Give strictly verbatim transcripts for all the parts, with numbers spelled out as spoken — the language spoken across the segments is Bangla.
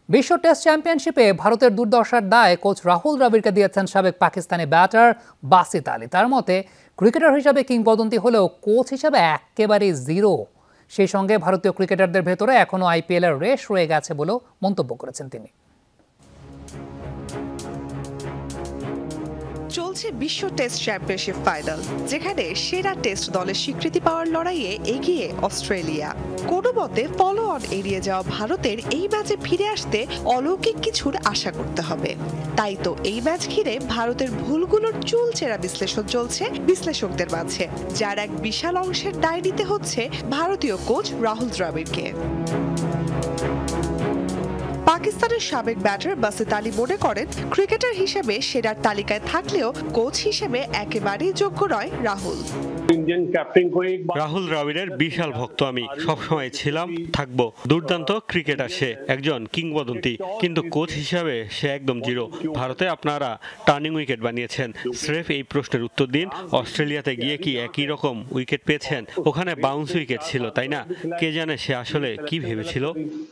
বিশ্ব টেস্ট চ্যাম্পিয়নশিপে ভারতের দুর্দশার দায় কোচ রাহুল দ্রাবিড়কে দিয়েছেন সাবেক পাকিস্তানি ব্যাটার বাসিত আলী। তার মতে ক্রিকেটার হিসাবে কিংবদন্তি হলেও কোচ হিসাবে একেবারেই জিরো। সেই সঙ্গে ভারতীয় ক্রিকেটারদের ভেতরে এখনও আইপিএল এর রেশ রয়ে গেছে বলেও মন্তব্য করেছেন তিনি। চলছে বিশ্ব টেস্ট চ্যাম্পিয়নশিপ ফাইনাল, যেখানে সেরা টেস্ট দলের স্বীকৃতি পাওয়ার লড়াইয়ে এগিয়ে অস্ট্রেলিয়া। কোনো মতে ফলো অন এড়িয়ে যাওয়া ভারতের এই ম্যাচে ফিরে আসতে অলৌকিক কিছুর আশা করতে হবে। তাই তো এই ম্যাচ ঘিরে ভারতের ভুলগুলোর চুলচেরা বিশ্লেষণ চলছে বিশ্লেষকদের মাঝে, যার এক বিশাল অংশের দায় নিতে হচ্ছে ভারতীয় কোচ রাহুল দ্রাবিড়কে। পাকিস্তানের সাবেক ব্যাটার বাসিত আলী মনে করেন, ক্রিকেটার হিসেবে সেরার তালিকায় থাকলেও কোচ হিসেবে একেবারেই যোগ্য নয় রাহুল। রাহুল দ্রাবিড়ের বিশাল ভক্ত আমি, সবসময় ছিলাম, থাকবো। দুর্দান্ত ক্রিকেটার সে, একজন কিংবদন্তি, কিন্তু কোচ হিসাবে সে একদম জিরো। ভারতে আপনারা টার্নিং উইকেট বানিয়েছেন, স্রেফ এই প্রশ্নের উত্তর দিন। অস্ট্রেলিয়াতে গিয়ে কি একই রকম উইকেট পেয়েছেন? ওখানে বাউন্স উইকেট ছিল, তাই না? কে জানে সে আসলে কি ভেবেছিল।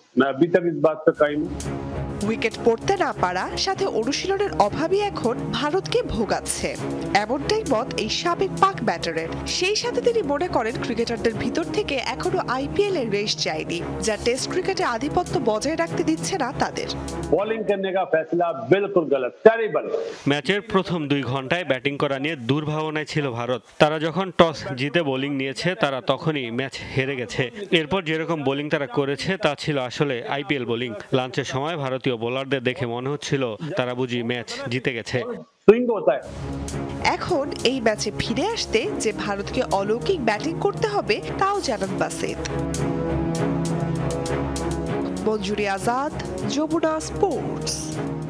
উইকেট পড়তে না পারা সাথে অনুশীলনের অভাবই এখন ভারতকে ভোগাচ্ছে, এমনটাই মত এই সাবেক পাক ব্যাটারের। সেই সাথে তিনি মনে করেন, ক্রিকেটারদের ভিতর থেকে এখনো আইপিএল এর রেশ যায়নি, যা টেস্ট ক্রিকেটে আধিপত্য বজায় রাখতে দিচ্ছে না তাদের। ম্যাচের প্রথম দুই ঘন্টায় ব্যাটিং করা নিয়ে দুর্ভাবনায় ছিল ভারত। তারা যখন টস জিতে বোলিং নিয়েছে, তারা তখনই ম্যাচ হেরে গেছে। এরপর যেরকম বোলিং তারা করেছে তা ছিল আসলে আইপিএল বোলিং। লাঞ্চের সময় ভারতীয় বোলারদের দেখে মনে হচ্ছিল তারা বুঝি ম্যাচ জিতে গেছে। এখন এই ম্যাচে ফিরে আসতে যে ভারতকে অলৌকিক ব্যাটিং করতে হবে তাও জানান বাসিত। মঞ্জুরি আজাদ, যমুনা স্পোর্টস।